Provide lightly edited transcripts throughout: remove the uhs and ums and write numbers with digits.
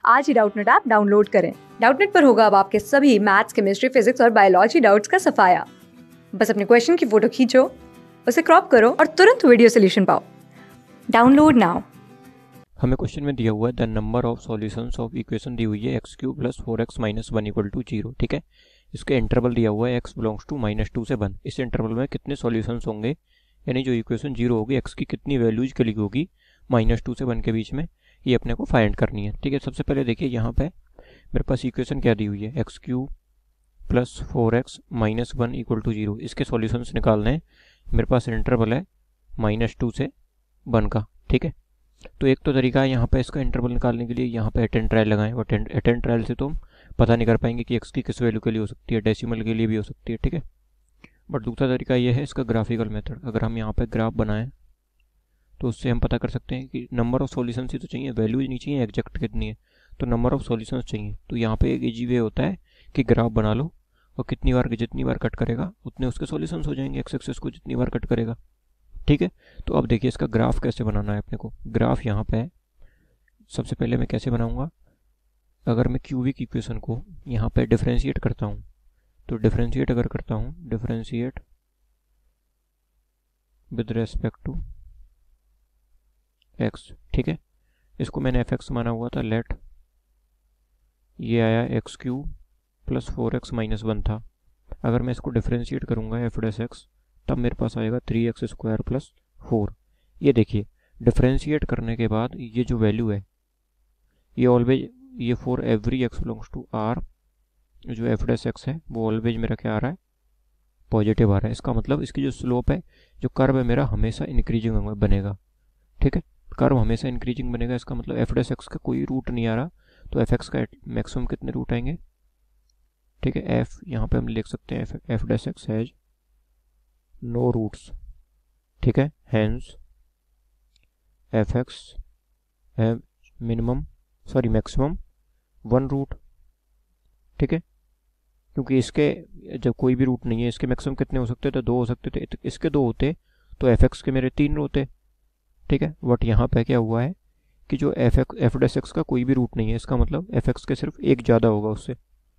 आज ही Doubtnut app download करें। डाउटनेट पर होगा अब आपके सभी मैथ्स, केमिस्ट्री, फिजिक्स और बायोलॉजी डाउट्स का सफाया। बस अपने क्वेश्चन की फोटो खींचो, उसे क्रॉप करो और तुरंत वीडियो सोल्यूशन पाओ। Download now. हमें क्वेश्चन में दिया हुआ है the number of solutions of equation दी हुई है x cube plus 4x minus 1 equal to 0। ठीक है, इसके इंटरवल दिया हुआ है एक्स बिलोंग्स टू -2 से 1। इस इंटरवल में कितने सॉल्यूशंस होंगे, यानी जो इक्वेशन 0 होगी एक्स की कितनी वैल्यूज के लिए होगी -2 से 1 के बीच में, ये अपने को फाइंड करनी है। ठीक है, सबसे पहले देखिए यहाँ पे मेरे पास इक्वेशन क्या दी हुई है, x cube plus 4x minus 1 equal to 0। इसके सॉल्यूशंस निकालने हैं। मेरे पास इंटरवल है -2 से 1 का। ठीक है, तो एक तो तरीका है यहाँ पे इसका इंटरवल निकालने के लिए, यहाँ पे अटेंड ट्रायल लगाएं। और अटेंड ट्रायल से तो हम पता नहीं कर पाएंगे कि एक्स की किस वैल्यू के लिए हो सकती है, डेसिमल के लिए भी हो सकती है। ठीक है, बट दूसरा तरीका ये है इसका ग्राफिकल मेथड। अगर हम यहाँ पे ग्राफ बनाएं तो उससे हम पता कर सकते हैं कि नंबर ऑफ सॉल्यूशंस ही तो चाहिए, वैल्यूज नहीं चाहिए एग्जैक्ट कितनी है, तो नंबर ऑफ सॉल्यूशंस चाहिए। तो यहाँ पे एक इजी वे होता है कि ग्राफ बना लो और जितनी बार कट करेगा उतने उसके सॉल्यूशंस हो जाएंगे, एक्स एक्सिस को जितनी बार कट करेगा। ठीक है, तो अब देखिए इसका ग्राफ कैसे बनाना है अपने को। ग्राफ यहाँ पे है, सबसे पहले मैं कैसे बनाऊंगा, अगर मैं क्यूबिक इक्वेशन को यहाँ पे डिफरेंशिएट करता हूँ, तो डिफरेंशिएट अगर करता हूँ, differentiate with respect to x. ठीक है, इसको मैंने एफ एक्स माना हुआ था, लेट ये आया x cube plus 4x minus 1 था। अगर मैं इसको डिफरेंशिएट करूँगा एफ डैश एक्स, तब मेरे पास आएगा 3x स्क्वायर प्लस 4। ये देखिए डिफरेंशिएट करने के बाद ये जो वैल्यू है ये ऑलवेज, ये for every x belongs to r, जो एफ डैश एक्स है वो ऑलवेज मेरा क्या आ रहा है, पॉजिटिव आ रहा है। इसका मतलब इसकी जो स्लोप है, जो कर्व है मेरा, हमेशा इंक्रीजिंग बनेगा। ठीक है, कर्व हमेशा इंक्रीजिंग बनेगा, इसका मतलब एफ डैश एक्स का कोई रूट नहीं आ रहा, तो एफ एक्स का मैक्सिमम कितने रूट आएंगे। ठीक है, एफ यहाँ पे हम लिख सकते हैं f dash x has no roots. ठीक है, hence f x have maximum 1 root. ठीक है, क्योंकि इसके जब कोई भी रूट नहीं है, इसके मैक्सिमम कितने हो सकते थे, 2 हो सकते थे। इसके 2 होते तो एफ एक्स के मेरे 3 होते। ठीक है, बट यहाँ पे क्या हुआ है कि जो एफ डैश एक्स का कोई भी रूट नहीं है, इसका मतलब एफ एक्स के सिर्फ एक ज़्यादा होगा उससे।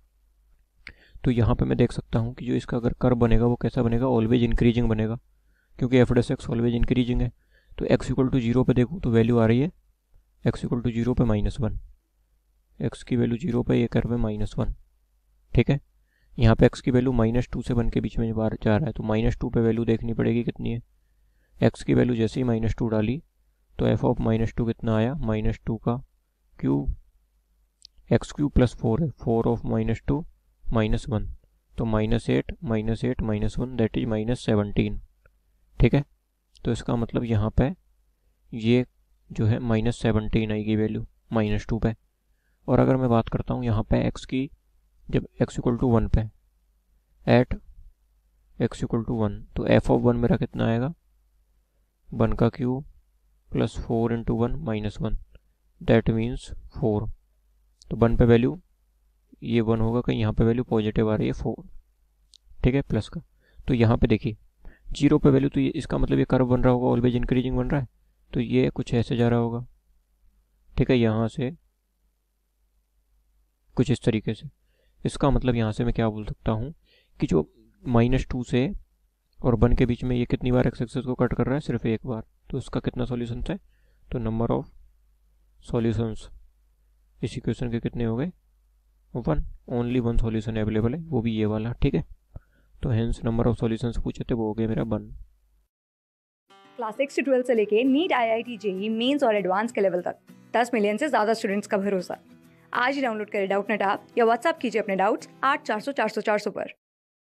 तो यहाँ पे मैं देख सकता हूँ कि जो इसका अगर कर्व बनेगा वो कैसा बनेगा, ऑलवेज इंक्रीजिंग बनेगा, क्योंकि f dash x always increasing है। तो एक्स इक्वल टू 0 पे देखूँ तो वैल्यू आ रही है एक्स इक्वल टू 0 पे -1, एक्स की वैल्यू 0 पे, ये कर्व है -1। ठीक है, यहाँ पे एक्स की वैल्यू -2 से 1 के बीच में बार जा रहा है, तो -2 पे वैल्यू देखनी पड़ेगी कितनी है। एक्स की वैल्यू जैसे ही -2 डाली तो एफ ऑफ -2 कितना आया, -2 का क्यूब, एक्स क्यूब प्लस 4 है, 4 ऑफ -2 -1, तो -8 -1 दैट इज -17। ठीक है, तो इसका मतलब यहाँ पे ये जो है -17 आएगी वैल्यू -2 पे। और अगर मैं बात करता हूँ यहाँ पे एक्स की, जब x इक्वल टू 1 पे, एट x इक्वल टू 1, तो एफ ऑफ 1 मेरा कितना आएगा, 1 का cube plus 4 into 1 -1, that means 4। तो 1 पे वैल्यू ये 1 होगा, कहीं यहाँ पे वैल्यू पॉजिटिव आ रही है 4। ठीक है, प्लस का। तो यहाँ पे देखिए 0 पे वैल्यू, तो ये इसका मतलब ये कर्व बन रहा होगा, ऑलवेज इंक्रीजिंग बन रहा है, तो ये कुछ ऐसे जा रहा होगा। ठीक है, यहाँ से कुछ इस तरीके से। इसका मतलब यहाँ से मैं क्या बोल सकता हूँ कि जो -2 से और 1 के बीच में ये कितनी बार एक्स एक्सिस को कट कर रहा है, सिर्फ एक बार, तो इसका कितना सॉल्यूशन है, तो नंबर ऑफ सॉल्यूशंस इस इक्वेशन के कितने हो गए, 1। ओनली 1 सॉल्यूशन अवेलेबल है, वो भी ये वाला। ठीक है, तो हेंस नंबर ऑफ सॉल्यूशंस पूछे थे वो हो गए मेरा 1। क्लास 6 से 12 से लेके नीट, IIT, JEE मेंस और एडवांस के लेवल तक 10 मिलियन से ज्यादा स्टूडेंट्स का भरोसा। आज ही डाउनलोड करें डाउटनेट ऐप या व्हाट्सएप कीजिए अपने डाउट्स 8400 400 400 पर।